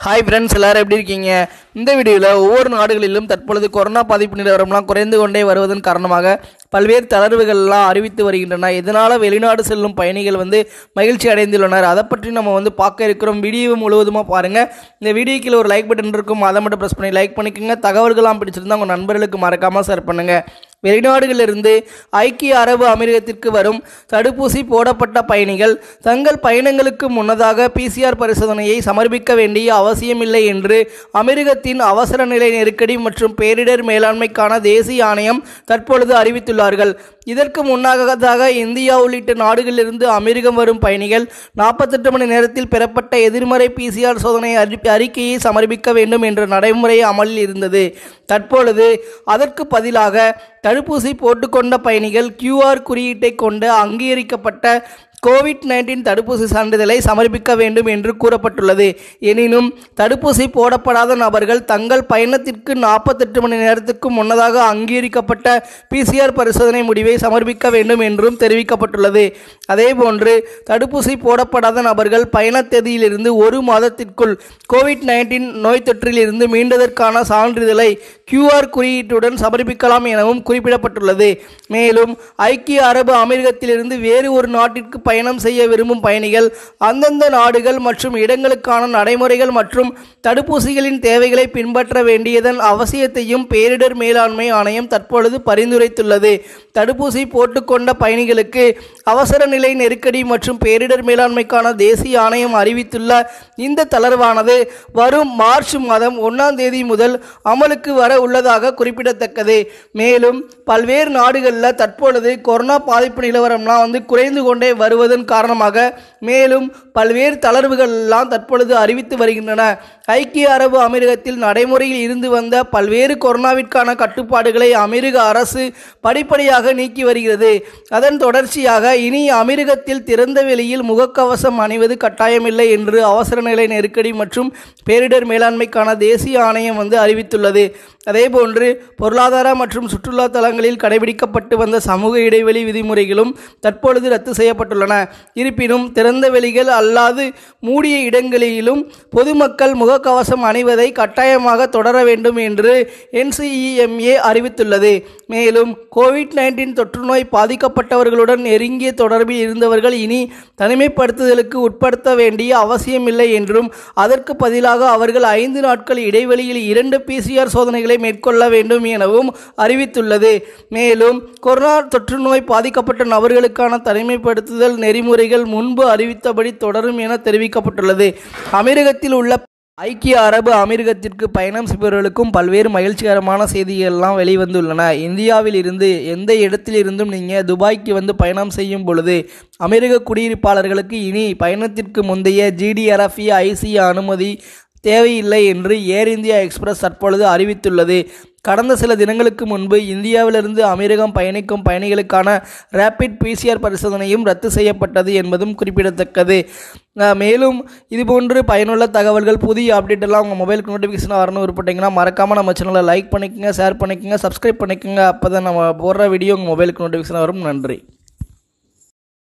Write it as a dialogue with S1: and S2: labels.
S1: Hi friends, எல்லாரும் எப்படி இருக்கீங்க? இந்த வீடியோவில் ஒவ்வொரு நாடுகளிலும் தற்பொழுது கொரோனா பாதிப்பு நிலவரம்லாம் குறைந்து கொண்டே வருவதன் காரணமாக பல்வேறு தளர்வுகள்லாம் அறிவித்து வருகின்றன. இதனால் வெளிநாடு செல்லும் பயணிகள் மகிழ்ச்சி அடைந்துள்ளனர். அதை பற்றி நம்ம பார்க்க இருக்கிறோம். வீடியோ முழுவதுமாக பாருங்கள். இந்த வீடியோக்கில் ஒரு லைக் பட்டன் இருக்கும், அதை மட்டும் ப்ரெஸ் பண்ணி லைக் பண்ணிக்கோங்க. தகவல்கள்லாம் பிடிச்சிருந்தா உங்கள் நண்பர்களுக்கு மறக்காமல் ஷேர் பண்ணுங்கள். வெளிநாடுகளிலிருந்து ஐக்கிய அரபு அமீரகத்திற்கு வரும் தடுப்பூசி போடப்பட்ட பயணிகள் தங்கள் பயணங்களுக்கு முன்னதாக PCR பரிசோதனையை சமர்ப்பிக்க வேண்டிய அவசியமில்லை என்று அமீரகத்தின் அவசர நிலை நெருக்கடி மற்றும் பேரிடர் மேலாண்மைக்கான தேசிய ஆணையம் தற்பொழுது அறிவித்துள்ளார்கள். இதற்கு முன்னதாக இந்தியா உள்ளிட்ட நாடுகளிலிருந்து அமீரகம் வரும் பயணிகள் 48 மணி நேரத்தில் பெறப்பட்ட எதிர்மறை PCR சோதனை அறிக்கையை சமர்ப்பிக்க வேண்டும் என்ற நடைமுறை அமலில் இருந்தது. தற்பொழுது அதற்கு பதிலாக தடுப்பூசி போட்டுக்கொண்ட பயணிகள் QR குறியீட்டை கொண்ட அங்கீகரிக்கப்பட்ட COVID-19 தடுப்பூசி சான்றிதழை சமர்ப்பிக்க வேண்டும் என்று கூறப்பட்டுள்ளது. எனினும் தடுப்பூசி போடப்படாத நபர்கள் தங்கள் பயணத்திற்கு 48 மணி நேரத்துக்கு முன்னதாக அங்கீகரிக்கப்பட்ட PCR பரிசோதனை முடிவை சமர்ப்பிக்க வேண்டும் என்றும் தெரிவிக்கப்பட்டுள்ளது. அதேபோன்று தடுப்பூசி போடப்படாத நபர்கள் பயண தேதியிலிருந்து ஒரு மாதத்திற்குள் COVID-19 நோய் தொற்றில் இருந்து மீண்டதற்கான சான்றிதழை QR குறியீட்டுடன் சமர்ப்பிக்கலாம் எனவும் குறிப்பிடப்பட்டுள்ளது. மேலும் ஐக்கிய அரபு அமீரகத்திலிருந்து வேறு ஒரு நாட்டிற்கு பயணம் செய்ய விரும்பும் பயணிகள் அந்தந்த நாடுகள் மற்றும் இடங்களுக்கான நடைமுறைகள் மற்றும் தடுப்பூசிகளின் தேவைகளை பின்பற்ற வேண்டியதன் அவசியத்தையும் பேரிடர் மேலாண்மை ஆணையம் தற்பொழுது பரிந்துரைத்துள்ளது. தடுப்பூசி போட்டுக்கொண்ட பயணிகளுக்கு அவசர நிலை நெருக்கடி மற்றும் பேரிடர் மேலாண்மைக்கான தேசிய ஆணையம் அறிவித்துள்ள இந்த தளர்வானது வரும் மார்ச் மாதம் 1ஆம் தேதி முதல் அமலுக்கு வர உள்ளதாக குறிப்பிடத்தக்கது. மேலும் பல்வேறு நாடுகளில் தற்பொழுது கொரோனா பாதிப்பு நிலவரம்லாம் குறைந்து கொண்டே வருவதன் காரணமாக மேலும் பல்வேறு தளர்வுகள் எல்லாம் தற்பொழுது அறிவித்து வருகின்றன. ஐக்கிய அரபு அமீரகத்தில் நடைமுறையில் இருந்து வந்த பல்வேறு கொரோனாவிற்கான கட்டுப்பாடுகளை அமீரக அரசு படிப்படியாக நீக்கி வருகிறது. அதன் தொடர்ச்சியாக இனி அமீரகத்தில் திறந்த வெளியில் முகக்கவசம் அணிவது கட்டாயமில்லை என்று அவசர நிலை நெருக்கடி மற்றும் பேரிடர் மேலாண்மைக்கான தேசிய ஆணையம் அறிவித்துள்ளது. அதேபோன்று பொருளாதார மற்றும் சுற்றுலா தலங்களில் கடைபிடிக்கப்பட்டு வந்த சமூக இடைவெளி விதிமுறைகளும் தற்பொழுது ரத்து செய்யப்பட்டுள்ளன. இருப்பினும் திறந்த வெளிகள் அல்லாது மூடிய இடங்களிலும் பொதுமக்கள் முகக்கவசம் அணிவதை கட்டாயமாக தொடர வேண்டும் என்று NCEMA அறிவித்துள்ளது. மேலும் COVID-19 தொற்றுநோய் பாதிக்கப்பட்டவர்களுடன் நெருங்கிய தொடர்பில் இருந்தவர்கள் இனி தனிமைப்படுத்துதலுக்கு உட்படுத்த வேண்டிய அவசியமில்லை என்றும் அதற்கு பதிலாக அவர்கள் 5 நாட்கள் இடைவெளியில் 2 PCR சோதனைகளை மேற்கொள்ள வேண்டும் எனவும் அறிவித்துள்ளது. மேலும் கொரோனா தொற்றுநோய் பாதிக்கப்பட்ட நபர்களுக்கான தனிமைப்படுத்துதல் நெறிமுறைகள் முன்பு அறிவித்தபடி தொடரும் என தெரிவிக்கப்பட்டுள்ளது. அமீரகத்தில் உள்ள ஐக்கிய அரபு அமீரகத்திற்கு பயணம் செய்பவர்களுக்கும் பல்வேறு மகிழ்ச்சிகரமான செய்திகள்லாம் வெளிவந்துள்ளன. இந்தியாவில் இருந்து எந்த இடத்திலிருந்தும் நீங்கள் துபாய்க்கு பயணம் செய்யும் பொழுது அமீரக குடியிருப்பாளர்களுக்கு இனி பயணத்திற்கு முந்தைய GDRFE IC அனுமதி தேவையில்லை என்று ஏர் இந்தியா எக்ஸ்பிரஸ் தற்பொழுது அறிவித்துள்ளது. கடந்த சில தினங்களுக்கு முன்பு இந்தியாவிலிருந்து அமீரகம் பயணிக்கும் பயணிகளுக்கான ரேபிட் PCR பரிசோதனையும் ரத்து செய்யப்பட்டது என்பதும் குறிப்பிடத்தக்கது. மேலும் இதுபோன்று பயனுள்ள தகவல்கள் புதிய அப்டேட் எல்லாம் உங்கள் மொபைலுக்கு நோட்டிஃபிகேஷன் வரணும் விருப்பப்பட்டீங்கன்னா மறக்காமல் நம்ம சேனலை லைக் பண்ணிக்கோங்க, ஷேர் பண்ணிக்கோங்க, சப்ஸ்கிரைப் பண்ணிக்கோங்க. அப்போ தான் நம்ம போடுற வீடியோ உங்கள் மொபைலுக்கு நோட்டிஃபிகேஷன் வரும். நன்றி.